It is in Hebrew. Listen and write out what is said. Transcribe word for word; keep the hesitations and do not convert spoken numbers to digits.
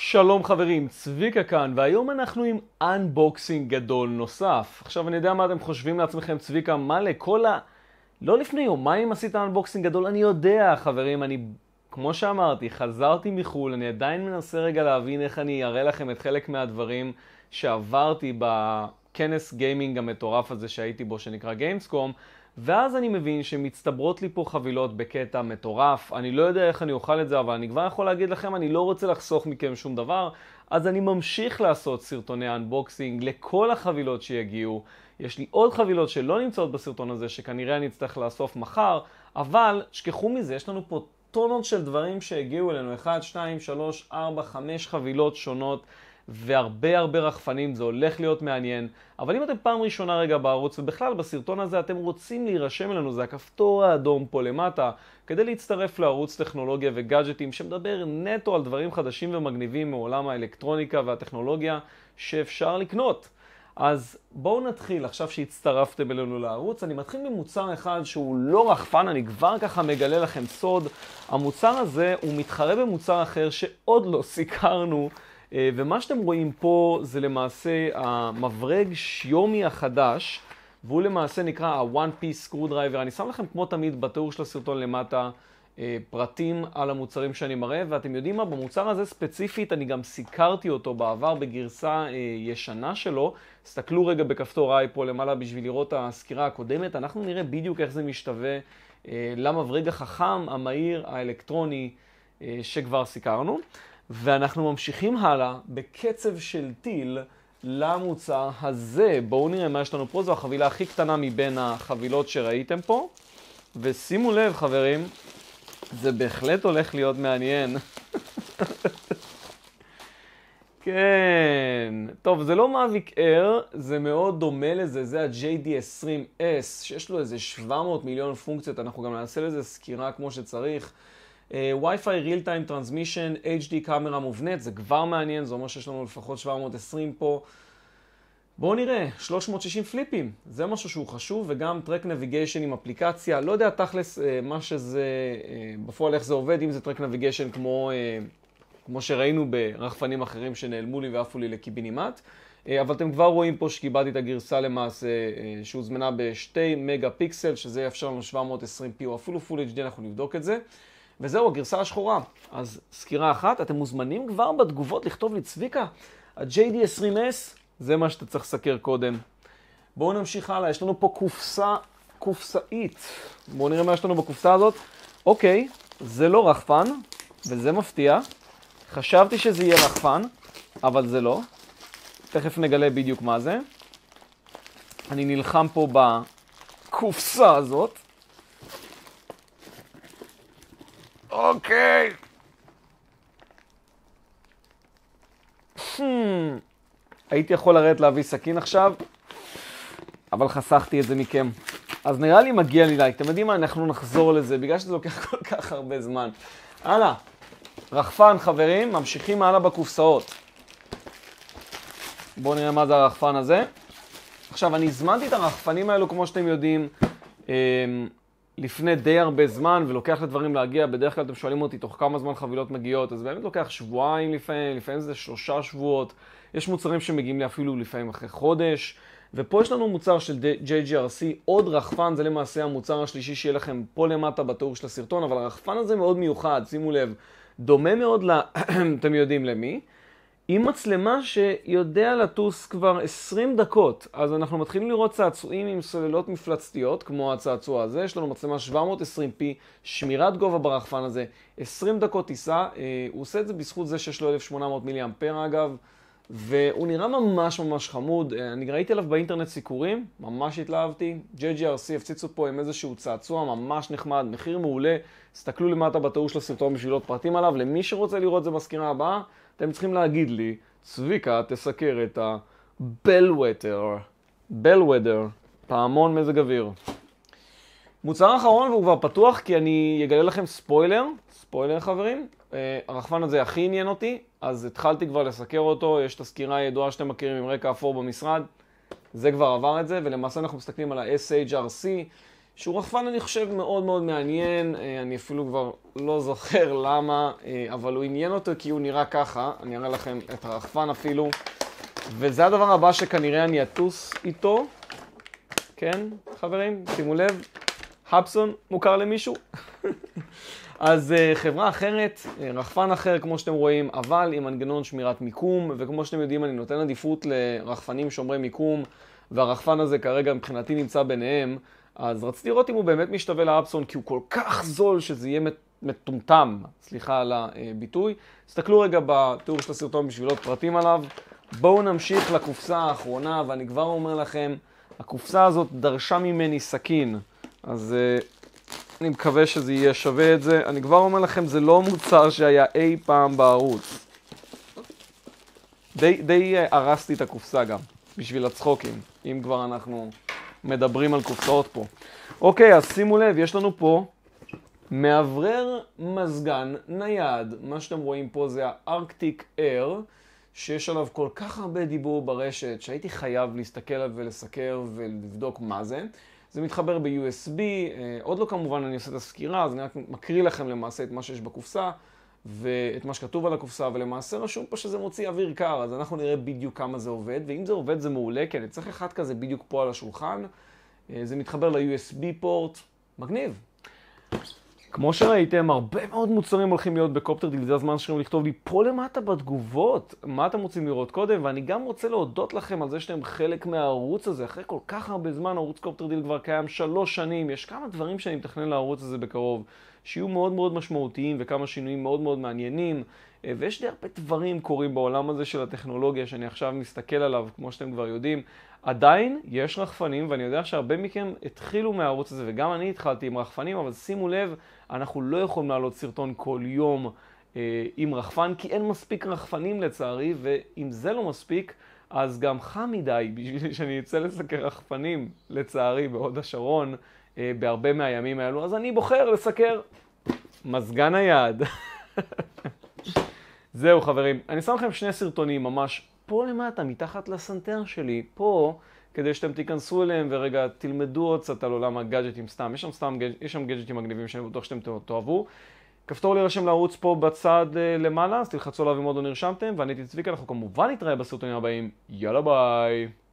שלום חברים, צביקה כאן, והיום אנחנו עם אנבוקסינג גדול נוסף. עכשיו אני יודע מה אתם חושבים לעצמכם, צביקה, מה לכל ה... לא לפני יומיים עשית אנבוקסינג גדול, אני יודע חברים, אני, כמו שאמרתי, חזרתי מחול, אני עדיין מנסה רגע להבין איך אני אראה לכם את חלק מהדברים שעברתי בכנס גיימינג המטורף הזה שהייתי בו, שנקרא גיימסקום, ואז אני מבין שמצטברות לי פה חבילות בקטע מטורף. אני לא יודע איך אני אוכל את זה, אבל אני כבר יכול להגיד לכם, אני לא רוצה לחסוך מכם שום דבר, אז אני ממשיך לעשות סרטוני אנבוקסינג לכל החבילות שיגיעו. יש לי עוד חבילות שלא נמצאות בסרטון הזה, שכנראה אני אצטרך לאסוף מחר, אבל שכחו מזה, יש לנו פה טונות של דברים שהגיעו אלינו, אחת, שתיים, שלוש, ארבע, חמש חבילות שונות, והרבה הרבה רחפנים, זה הולך להיות מעניין. אבל אם אתם פעם ראשונה רגע בערוץ, ובכלל בסרטון הזה אתם רוצים להירשם אלינו, זה הכפתור האדום פה למטה, כדי להצטרף לערוץ טכנולוגיה וגאדג'טים שמדבר נטו על דברים חדשים ומגניבים מעולם האלקטרוניקה והטכנולוגיה שאפשר לקנות. אז בואו נתחיל, עכשיו שהצטרפתם אלינו לערוץ, אני מתחיל ממוצר אחד שהוא לא רחפן, אני כבר ככה מגלה לכם סוד. המוצר הזה הוא מתחרה במוצר אחר שעוד לא סיקרנו, ומה שאתם רואים פה זה למעשה המברג שיומי החדש, והוא למעשה נקרא ה-One Piece Screwdriver. אני שם לכם כמו תמיד בתיאור של הסרטון למטה פרטים על המוצרים שאני מראה, ואתם יודעים מה, במוצר הזה ספציפית אני גם סיקרתי אותו בעבר בגרסה ישנה שלו. תסתכלו רגע בכפתור I פה למעלה בשביל לראות את הסקירה הקודמת. אנחנו נראה בדיוק איך זה משתווה למברג החכם, המהיר, האלקטרוני שכבר סיקרנו. ואנחנו ממשיכים הלאה בקצב של טיל למוצר הזה. בואו נראה מה יש לנו פה. זו החבילה הכי קטנה מבין החבילות שראיתם פה. ושימו לב חברים, זה בהחלט הולך להיות מעניין. כן. טוב, זה לא מאביק אייר, זה מאוד דומה לזה. זה ה-ג'יי די עשרים אס, שיש לו איזה שבע מאות מיליון פונקציות. אנחנו גם נעשה לזה סקירה כמו שצריך. Wi-Fi Real Time Transmission, אייץ' די קאמרה מובנית, זה כבר מעניין, זה אומר שיש לנו לפחות שבע מאות ועשרים פה. בואו נראה, שלוש מאות ושישים פליפים, זה משהו שהוא חשוב, וגם Track Navigation עם אפליקציה, לא יודע תכלס מה שזה, בפועל איך זה עובד, אם זה Track Navigation כמו, כמו שראינו ברחפנים אחרים שנעלמו לי ועפו לי לקיבינימט, אבל אתם כבר רואים פה שקיבלתי את הגרסה למעשה שהוזמנה ב-שני מגה פיקסל, שזה יאפשר לנו שבע מאות ועשרים פי או אפילו Full אייץ' די, אנחנו נבדוק את זה. וזהו, הגרסה השחורה. אז סקירה אחת, אתם מוזמנים כבר בתגובות לכתוב לי, צביקה, ה-ג'יי די עשרים אס, זה מה שאתה צריך לסקר קודם. בואו נמשיך הלאה, יש לנו פה קופסה, קופסאית. בואו נראה מה יש לנו בקופסה הזאת. אוקיי, זה לא רחפן, וזה מפתיע. חשבתי שזה יהיה רחפן, אבל זה לא. תכף נגלה בדיוק מה זה. אני נלחם פה בקופסה הזאת. אוקיי. Hmm. הייתי יכול לרדת להביא סכין עכשיו, אבל חסכתי את זה מכם. אז נראה לי מגיע לי לייק. אתם יודעים מה? אנחנו נחזור לזה, בגלל שזה לוקח כל כך הרבה זמן. הלאה. רחפן, חברים. ממשיכים הלאה בקופסאות. בואו נראה מה זה הרחפן הזה. עכשיו, אני הזמנתי את הרחפנים האלו, כמו שאתם יודעים, לפני די הרבה זמן, ולוקח לדברים להגיע. בדרך כלל אתם שואלים אותי תוך כמה זמן חבילות מגיעות, אז באמת לוקח שבועיים לפעמים, לפעמים זה שלושה שבועות. יש מוצרים שמגיעים לי אפילו לפעמים אחרי חודש. ופה יש לנו מוצר של ג'יי ג'י אר סי, עוד רחפן, זה למעשה המוצר השלישי שיהיה לכם פה למטה בתיאור של הסרטון, אבל הרחפן הזה מאוד מיוחד, שימו לב, דומה מאוד ל... אתם יודעים למי? עם מצלמה שיודע לטוס כבר עשרים דקות, אז אנחנו מתחילים לראות צעצועים עם סוללות מפלצתיות, כמו הצעצוע הזה. יש לנו מצלמה שבע מאות ועשרים פי, שמירת גובה ברחפן הזה, עשרים דקות טיסה. הוא עושה את זה בזכות זה שיש לו אלף שמונה מאות מילי אמפר אגב, והוא נראה ממש ממש חמוד. אני ראיתי עליו באינטרנט סיקורים, ממש התלהבתי. ג'יי ג'י אר סי הפציצו פה עם איזשהו צעצוע ממש נחמד, מחיר מעולה. תסתכלו למטה בתיאור של הסרטון בשביל עוד פרטים עליו. למי שרוצה לראות זה בסקירה הבאה, אתם צריכים להגיד לי, צביקה, תסקר את הבלוודר, בלוודר, פעמון מזג אוויר. מוצר אחרון והוא כבר פתוח כי אני אגלה לכם ספוילר, ספוילר חברים. הרחפן הזה הכי עניין אותי, אז התחלתי כבר לסקר אותו, יש את הסקירה הידועה שאתם מכירים עם רקע אפור במשרד, זה כבר עבר את זה, ולמעשה אנחנו מסתכלים על ה-אס אייץ' אר סי, שהוא רחפן אני חושב מאוד מאוד מעניין, אני אפילו כבר לא זוכר למה, אבל הוא עניין אותו כי הוא נראה ככה, אני אראה לכם את הרחפן אפילו, וזה הדבר הבא שכנראה אני אטוס איתו, כן חברים, שימו לב, הפסון מוכר למישהו? אז חברה אחרת, רחפן אחר כמו שאתם רואים, אבל עם מנגנון שמירת מיקום, וכמו שאתם יודעים אני נותן עדיפות לרחפנים שומרי מיקום, והרחפן הזה כרגע מבחינתי נמצא ביניהם, אז רציתי לראות אם הוא באמת משתווה לאפסון, כי הוא כל כך זול שזה יהיה מטומטם, סליחה על הביטוי. תסתכלו רגע בתיאור של הסרטון בשביל עוד פרטים עליו. בואו נמשיך לקופסה האחרונה, ואני כבר אומר לכם, הקופסה הזאת דרשה ממני סכין, אז אני מקווה שזה יהיה שווה את זה. אני כבר אומר לכם, זה לא מוצר שהיה אי פעם בערוץ. די, די הרסתי את הקופסה גם, בשביל הצחוקים, אם כבר אנחנו מדברים על קופסאות פה. אוקיי, אז שימו לב, יש לנו פה מאוורר מזגן נייד. מה שאתם רואים פה זה הארקטיק אייר, שיש עליו כל כך הרבה דיבור ברשת, שהייתי חייב להסתכל עליו ולסקר ולבדוק מה זה. זה מתחבר ב-יו אס בי, עוד לא כמובן אני עושה את הסקירה, אז אני רק מקריא לכם למעשה את מה שיש בקופסה, ואת מה שכתוב על הקופסה, ולמעשה רשום פה שזה מוציא אוויר קר, אז אנחנו נראה בדיוק כמה זה עובד, ואם זה עובד זה מעולה, כי אני צריך אחד כזה בדיוק פה על השולחן. זה מתחבר ל-יו אס בי פורט, מגניב. כמו שראיתם, הרבה מאוד מוצרים הולכים להיות בקופטר דיל, זה הזמן שלכם לכתוב לי פה למטה בתגובות מה אתם רוצים לראות קודם, ואני גם רוצה להודות לכם על זה שאתם חלק מהערוץ הזה. אחרי כל כך הרבה זמן, ערוץ קופטר דיל כבר קיים שלוש שנים, יש כמה דברים שאני מתכנן לערוץ הזה בקרוב, שיהיו מאוד מאוד משמעותיים וכמה שינויים מאוד מאוד מעניינים, ויש לי הרבה דברים קורים בעולם הזה של הטכנולוגיה שאני עכשיו מסתכל עליו, כמו שאתם כבר יודעים. עדיין יש רחפנים, ואני יודע שהרבה מכם התחילו מהערוץ הזה, וגם אני התחלתי עם רחפנים, אבל שימו לב, אנחנו לא יכולים לעלות סרטון כל יום אה, עם רחפן, כי אין מספיק רחפנים לצערי, ואם זה לא מספיק, אז גם חם מדי בשביל שאני אצא לסקר רחפנים, לצערי, בהוד השרון, אה, בהרבה מהימים האלו, אז אני בוחר לסקר מזגן היד. זהו חברים, אני שם לכם שני סרטונים ממש פה למטה, מתחת לסנטר שלי, פה, כדי שאתם תיכנסו אליהם ורגע תלמדו עוד קצת על עולם הגאדג'טים סתם. יש שם סתם, יש שם גאדג'טים מגניבים שאני בטוח שאתם תאהבו. כפתור להירשם לערוץ פה בצד למעלה, אז תלחצו עליו אם עוד לא נרשמתם, ואני הייתי צביקה, אנחנו כמובן נתראה בסרטונים הבאים. יאללה ביי!